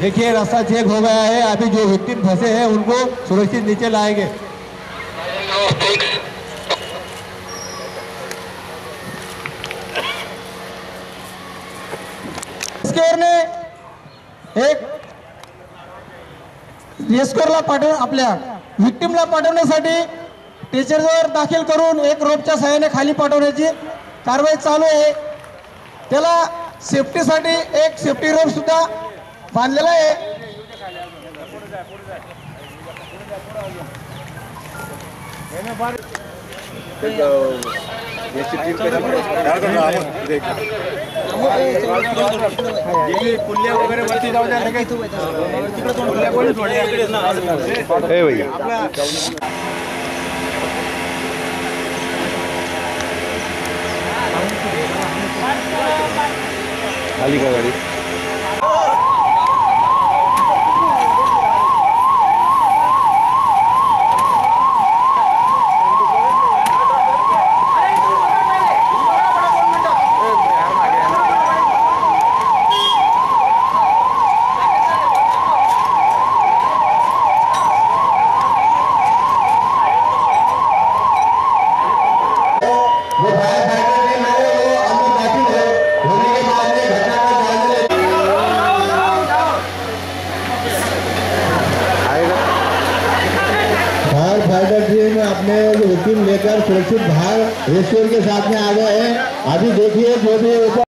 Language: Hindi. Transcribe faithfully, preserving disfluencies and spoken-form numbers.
देखिए रास्ता चेक हो गया है, अभी जो विक्टिम फंसे हैं उनको सुरक्षित नीचे लाएंगे। एक रेस्क्यूला पाठव आपल्या विक्टिमला पाठवण्यासाठी टीचरवर दाखल करून एक रोपच्या सहाय्याने खाली पाठवण्याची कारवाई चालू आहे। त्याला सेफ्टीसाठी एक सेफ्टी रोप सुद्धा बांधलेला आहे। पुल्ल्या वगैरे वरती जाऊ द्या लगेच तिकडे पुल्ल्या कोणी थोडे ए भैया खाली का गाड़ी अपने विक्टिम लेकर सुरक्षित बाहर रेस्क्यू के साथ में आ गए हैं। अभी देखिए जो भी